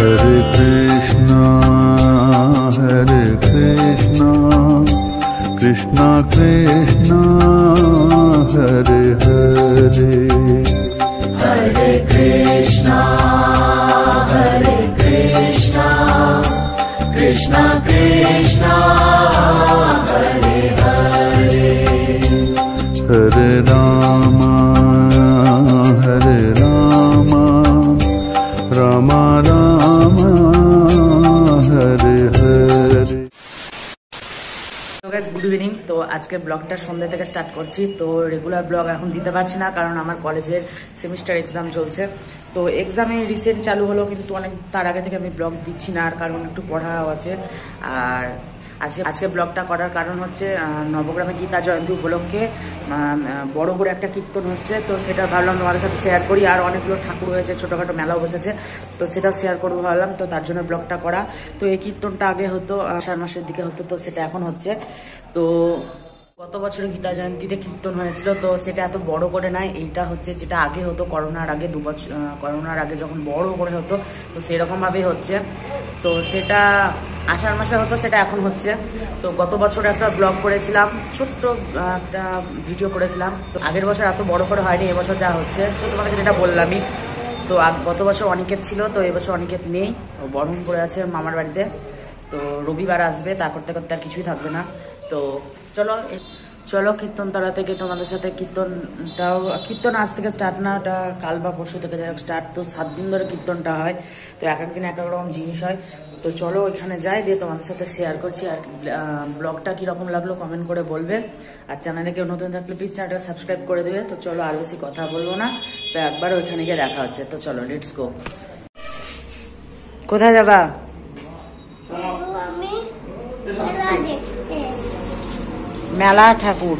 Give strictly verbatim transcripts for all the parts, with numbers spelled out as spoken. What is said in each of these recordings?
Hare Krishna, Hare Krishna, Krishna Krishna, Hare Hare, Hare Krishna, Hare Krishna, Krishna Krishna, Hare Hare, Hare Rama, Hare Rama, Rama Rama, Hare Hare. Good evening. তো আজকে ব্লগটা সন্ধ্যা থেকে start করছি। তো regular blog এখন দিতে পারছি না, কারণ আমার কলেজের সেমিস্টার এক্সাম চলছে। তো এক্সামে রিসেন্ট চালু হলো, কিন্তু অনেক তার আগে থেকে আমি ব্লগ দিচ্ছি না, আর কারণ একটু পড়াও আছে। আর আজকে আজকে ব্লগটা করার কারণ হচ্ছে নবগ্রামে গীতা জয়ন্তী উপলক্ষে বড় করে একটা কীর্তন হচ্ছে। তো সেটা ভাবলাম তোমাদের সাথে শেয়ার করি। আর অনেকগুলো ঠাকুর হয়েছে, ছোটোখাটো মেলাও বসেছে, তো সেটাও শেয়ার করবো ভাবলাম। তো তার জন্য ব্লগটা করা। তো এই কীর্তনটা আগে হতো আষাঢ় মাসের দিকে হতো, তো সেটা এখন হচ্ছে। তো গত বছরে গীতা জয়ন্তীতে কীর্তন হয়েছিল, তো সেটা এত বড় করে নয়। এইটা হচ্ছে যেটা আগে হতো করোনার আগে, দু বছর করোনার আগে যখন বড় করে হতো, তো সেরকমভাবেই হচ্ছে। তো সেটা আষাঢ় মাসে হতো, সেটা এখন হচ্ছে। তো গত বছর একটা ব্লগ করেছিলাম, ছোট্ট একটা ভিডিও করেছিলাম। তো আগের বছর এত বড় করে হয়নি, এবছর যা হচ্ছে তো তোমাকে যেটা বললামই। তো গত বছর অনিকেত ছিল, তো এবছর অনিকেত নেই, ও বরণ করে আছে মামার বাড়িতে। তো রবিবার আসবে, তা করতে করতে আর কিছুই থাকবে না। তো চলো চলো কীর্তনতলা থেকে তোমাদের সাথে কীর্তনটাও, কীর্তন আজ থেকে স্টার্ট না, ওটা কাল বা পরশু থেকে যাই হোক স্টার্ট। তো সাত দিন ধরে কীর্তনটা হয়, তো এক একদিন এক এক রকম জিনিস হয়। তো চলো ওইখানে যাই, দিয়ে তোমাদের সাথে শেয়ার করছি। আর ব্লগটা কীরকম লাগলো কমেন্ট করে বলবে। আর চ্যানেলে কেউ নতুন থাকলে প্লিজ চ্যানেলটা সাবস্ক্রাইব করে দেবে। তো চলো আর বেশি কথা বলবো না, তো একবার ওইখানে গিয়ে দেখা হচ্ছে। তো চলো লেটস গো। কোথায় যাবা? মেলা ঠাকুর।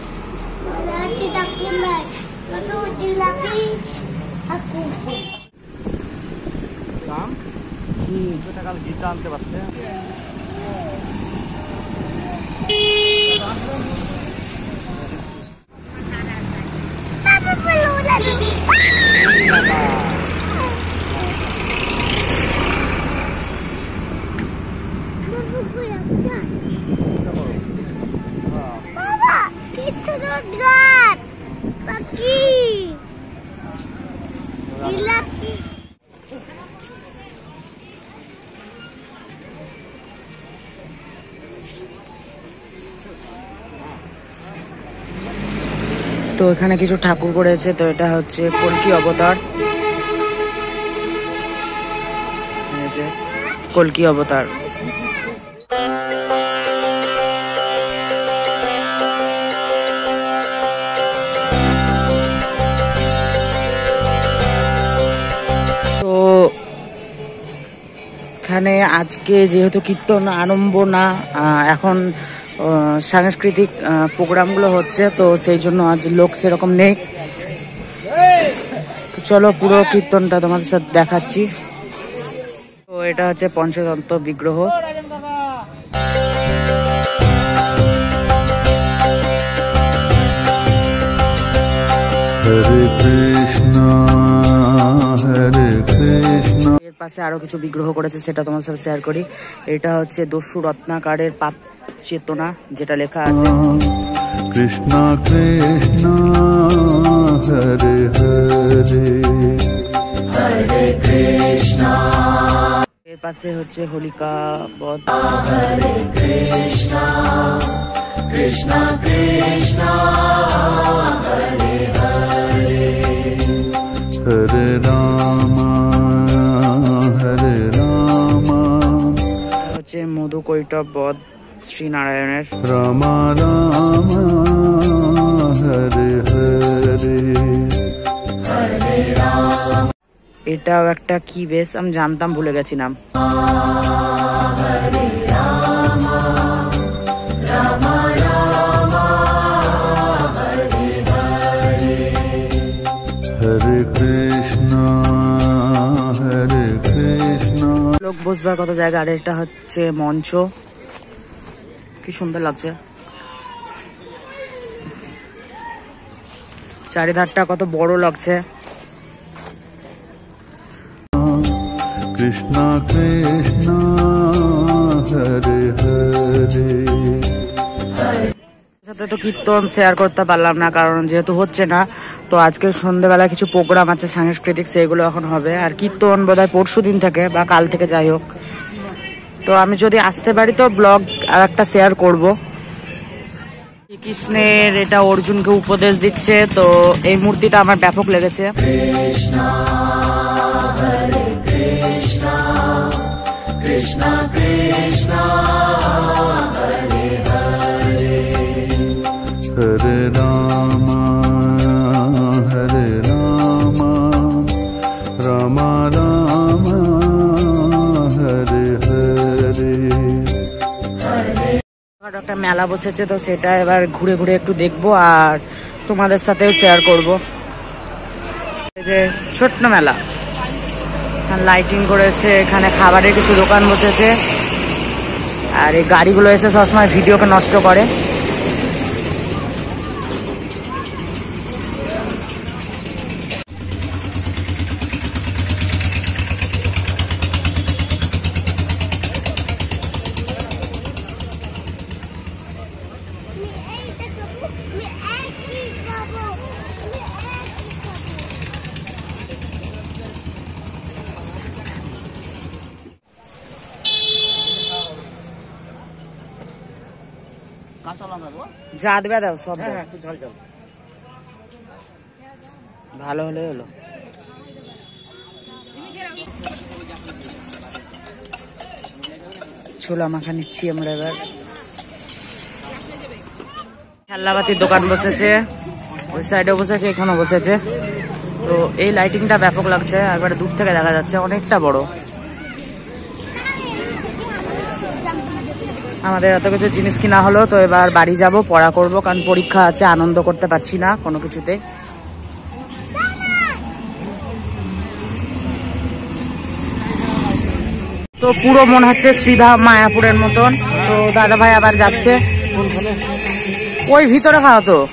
গীতা আনতে পারছে তো এখানে কিছু ঠাকুর করেছে। তো এটা হচ্ছে কলকি অবতার, কলকি অবতার। তো এখানে আজকে যেহেতু কীর্তন আরম্ভ না, এখন সাংস্কৃতিক প্রোগ্রামগুলো হচ্ছে, তো সেই জন্য আজ লোক সেরকম নেই। তো চলো পুরো কীর্তনটা তোমাদের সাথে দেখাচ্ছি। তো এটা হচ্ছে পঞ্চতন্ত্র বিগ্রহ। হরে কৃষ্ণ, হরে কৃষ্ণ। এর পাশে আরো কিছু বিগ্রহ করেছে, সেটা তোমার সাথে শেয়ার করি। এটা হচ্ছে দস্যু রত্নাকারের পাপ চেতনা, যেটা লেখা আছে কৃষ্ণ কৃষ্ণ, হরে হরে, Hare Krishna, এর পাশে হচ্ছে হোলিকা বধ। Hare Krishna, Krishna Krishna, Hare Hare, হরে রামা, হরে রামা, হচ্ছে মধু কৈটব বধ শ্রী নারায়ণের। রামা রামা, হরে হরে, Hare Rama, এটাও একটা কি বেশ, আমি জানতাম, ভুলে গেছিলাম। Hare Rama, Rama Rama, Hare Hare, হরে কৃষ্ণ, হরে কৃষ্ণ। লোক বসবার কত জায়গা। আর এটা হচ্ছে মঞ্চ, কি সুন্দর লাগছে। চারিধারটা কত বড় লাগছে। Krishna Krishna Hare Hare সাথে তো কীর্তন শেয়ার করতে পারলাম না, কারণ যেহেতু হচ্ছে না। তো আজকে সন্ধ্যেবেলা কিছু প্রোগ্রাম আছে সাংস্কৃতিক, সেগুলো এখন হবে। আর কীর্তন বোধহয় পরশু দিন থেকে বা কাল থেকে, যাই হোক। তো আমি যদি আসতে পারি তো ব্লগ আর একটা শেয়ার করব। শ্রীকৃষ্ণের এটা অর্জুনকে উপদেশ দিচ্ছে, তো এই মূর্তিটা আমার ব্যাপক লেগেছে। Krishna Hare Krishna Krishna Krishna Hare Hare Hare Rama Hare Rama Rama Rama Hare Hare একটা মেলা বসেছে, তো সেটা এবার ঘুরে ঘুরে একটু দেখবো আর তোমাদের সাথেও শেয়ার করব। এই যে ছোট্ট মেলা, এখানে লাইটিং করেছে, এখানে খাবারের কিছু দোকান বসেছে। আর এই গাড়িগুলো এসে সবসময় ভিডিওকে নষ্ট করে। যা দেবে দাও, সব ভালো হলে হলো। ছোলা মাখা নিচ্ছি আমরা এবার। খেলনাবাতির দোকান বসেছে, ওই সাইডে বসেছে, এখানেও বসেছে। তো এই লাইটিংটা ব্যাপক লাগছে, একবারে দূর থেকে দেখা যাচ্ছে, অনেকটা বড়। আমাদের এত কিছু জিনিস কিনা হলো, তো এবার বাড়ি যাব, পড়া করব, কারণ পরীক্ষা আছে, আনন্দ করতে পারছি না কোনো কিছুতে। তো পুরো মনে হচ্ছে শ্রীধাম মায়াপুরের মতন। তো দাদা ভাই আবার যাচ্ছে ওই ভিতরে, খাওয়া তো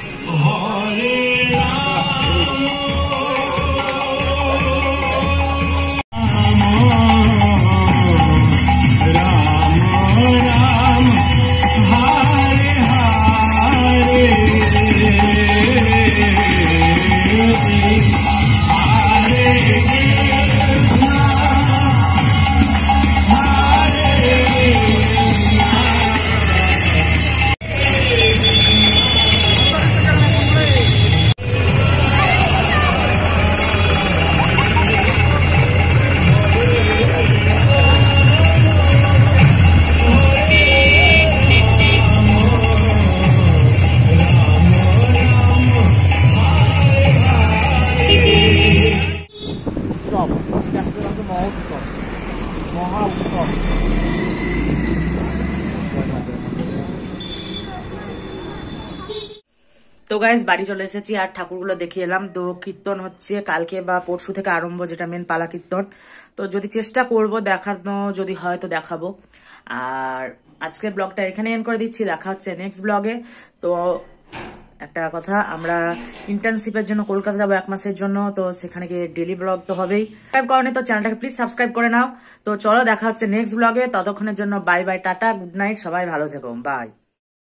তো গাইস বাড়ি চলে এসেছি আর ঠাকুরগুলো দেখিয়ে এলাম। তো কীর্তন হচ্ছে কালকে বা পরশু থেকে আরম্ভ, যেটা মেন পালা কীর্তন। তো যদি চেষ্টা করব দেখানো, যদি হয় তো দেখাবো। আর আজকের ব্লগটা এখানে এন্ড করে দিচ্ছি, দেখা হচ্ছে নেক্সট ব্লগে। তো একটা কথা, আমরা ইন্টার্নশিপের জন্য কলকাতা যাবো এক মাসের জন্য, তো সেখানে গিয়ে ডেলি ব্লগ তো হবেই। সাবস্ক্রাইব করনি তো চ্যানেলটাকে প্লিজ সাবস্ক্রাইব করে নাও। তো চলো দেখা হচ্ছে নেক্সট ব্লগে, ততক্ষণের জন্য bye bye, tata, good night, সবাই ভালো থেকো, bye.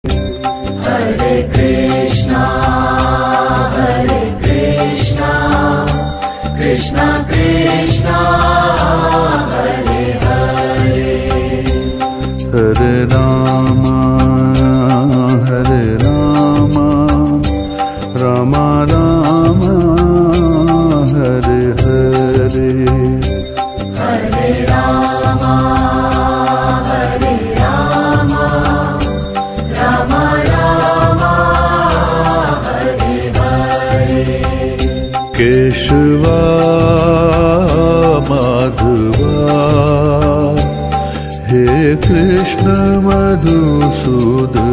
Hare Krishna Hare Krishna Krishna Krishna Hare Hare Hare Rama Hare Rama Rama Rama Hare Hare Hare Rama Hare Rama Rama Rama Hare Hare Keshava Madhava He Krishna Madhusudan